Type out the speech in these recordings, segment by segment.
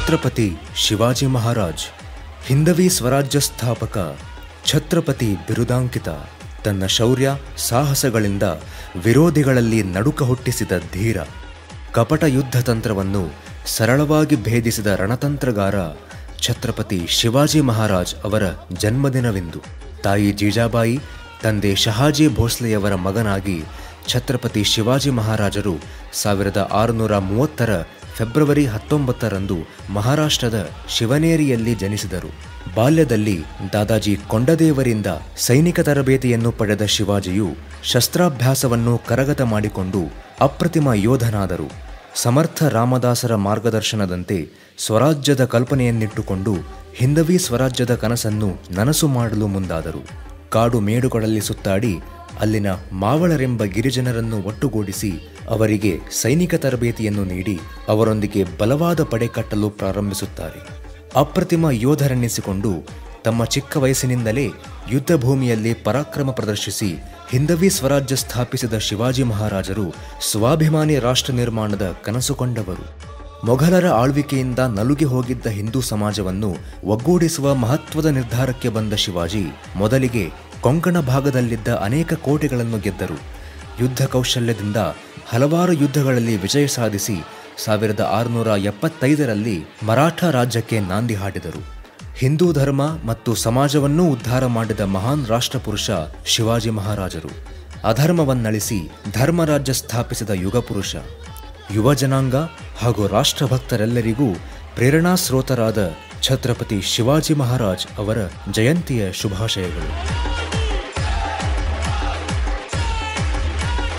ಛತ್ರಪತಿ ಶಿವಾಜಿ ಮಹಾರಾಜ್ ಹಿಂದವಿ ಸ್ವರಾಜ್ಯ ಸ್ಥಾಪಕ, ಛತ್ರಪತಿ ಬಿರುದಾಂಕಿತ. ತನ್ನ ಶೌರ್ಯ ಸಾಹಸಗಳಿಂದ ವಿರೋಧಿಗಳಲ್ಲಿ ನಡುಕ ಹುಟ್ಟಿಸಿದ ಧೀರ, ಕಪಟ ಯುದ್ಧ ತಂತ್ರವನ್ನು ಸರಳವಾಗಿ ಭೇದಿಸಿದ ರಣತಂತ್ರಗಾರ ಛತ್ರಪತಿ ಶಿವಾಜಿ ಮಹಾರಾಜ್ ಅವರ ಜನ್ಮದಿನವಿಂದು. ತಾಯಿ ಜೀಜಾಬಾಯಿ, ತಂದೆ ಶಹಾಜಿ ಭೋಸ್ಲೆಯವರ ಮಗನಾಗಿ ಛತ್ರಪತಿ ಶಿವಾಜಿ ಮಹಾರಾಜರು 1630 ಫೆಬ್ರವರಿ 19ರಂದು ಮಹಾರಾಷ್ಟ್ರದ ಶಿವನೇರಿಯಲ್ಲಿ ಜನಿಸಿದರು. ಬಾಲ್ಯದಲ್ಲಿ ದಾದಾಜಿ ಕೊಂಡದೇವರಿಂದ ಸೈನಿಕ ತರಬೇತಿಯನ್ನು ಪಡೆದ ಶಿವಾಜಿಯು ಶಸ್ತ್ರಾಭ್ಯಾಸವನ್ನು ಕರಗತ ಮಾಡಿಕೊಂಡು ಅಪ್ರತಿಮ ಯೋಧನಾದರು. ಸಮರ್ಥ ರಾಮದಾಸರ ಮಾರ್ಗದರ್ಶನದಂತೆ ಸ್ವರಾಜ್ಯದ ಕಲ್ಪನೆಯನ್ನಿಟ್ಟುಕೊಂಡು ಹಿಂದವಿ ಸ್ವರಾಜ್ಯದ ಕನಸನ್ನು ನನಸು ಮಾಡಲು ಮುಂದಾದರು. ಕಾಡು ಮೇಡುಗಳಲ್ಲಿ ಸುತ್ತಾಡಿ ಅಲ್ಲಿನ ಮಾವಳರೆಂಬ ಗಿರಿಜನರನ್ನು ಒಟ್ಟುಗೂಡಿಸಿ ಅವರಿಗೆ ಸೈನಿಕ ತರಬೇತಿಯನ್ನು ನೀಡಿ ಅವರೊಂದಿಗೆ ಬಲವಾದ ಪಡೆ ಕಟ್ಟಲು ಪ್ರಾರಂಭಿಸುತ್ತಾರೆ. ಅಪ್ರತಿಮ ಯೋಧರೆನ್ನಿಸಿಕೊಂಡು ತಮ್ಮ ಚಿಕ್ಕ ವಯಸ್ಸಿನಿಂದಲೇ ಯುದ್ಧ ಭೂಮಿಯಲ್ಲಿ ಪರಾಕ್ರಮ ಪ್ರದರ್ಶಿಸಿ ಹಿಂದವಿ ಸ್ವರಾಜ್ಯ ಸ್ಥಾಪಿಸಿದ ಶಿವಾಜಿ ಮಹಾರಾಜರು ಸ್ವಾಭಿಮಾನಿ ರಾಷ್ಟ್ರ ನಿರ್ಮಾಣದ ಕನಸು ಕಂಡವರು. ಮೊಘಲರ ಆಳ್ವಿಕೆಯಿಂದ ನಲುಗಿ ಹೋಗಿದ್ದ ಹಿಂದೂ ಸಮಾಜವನ್ನು ಒಗ್ಗೂಡಿಸುವ ಮಹತ್ವದ ನಿರ್ಧಾರಕ್ಕೆ ಬಂದ ಶಿವಾಜಿ ಮೊದಲಿಗೆ ಕೊಂಕಣ ಭಾಗದಲ್ಲಿದ್ದ ಅನೇಕ ಕೋಟೆಗಳನ್ನು ಗೆದ್ದರು. ಯುದ್ಧ ಕೌಶಲ್ಯದಿಂದ ಹಲವಾರು ಯುದ್ಧಗಳಲ್ಲಿ ವಿಜಯ ಸಾಧಿಸಿ 1675ರಲ್ಲಿ ಮರಾಠ ರಾಜ್ಯಕ್ಕೆ ನಾಂದಿ ಹಾಡಿದರು. ಹಿಂದೂ ಧರ್ಮ ಮತ್ತು ಸಮಾಜವನ್ನೂ ಉದ್ಧಾರ ಮಾಡಿದ ಮಹಾನ್ ರಾಷ್ಟ್ರಪುರುಷ ಶಿವಾಜಿ ಮಹಾರಾಜರು. ಅಧರ್ಮವನ್ನಳಿಸಿ ಧರ್ಮರಾಜ್ಯ ಸ್ಥಾಪಿಸಿದ ಯುಗಪುರುಷ. ಯುವ ಜನಾಂಗ ಹಾಗೂ ರಾಷ್ಟ್ರಭಕ್ತರೆಲ್ಲರಿಗೂ ಪ್ರೇರಣಾ ಸ್ರೋತರಾದ ಛತ್ರಪತಿ ಶಿವಾಜಿ ಮಹಾರಾಜ್ ಅವರ ಜಯಂತಿಯ ಶುಭಾಶಯಗಳು.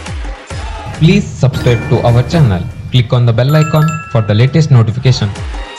Please subscribe to our channel. Click on the bell icon for the latest notification.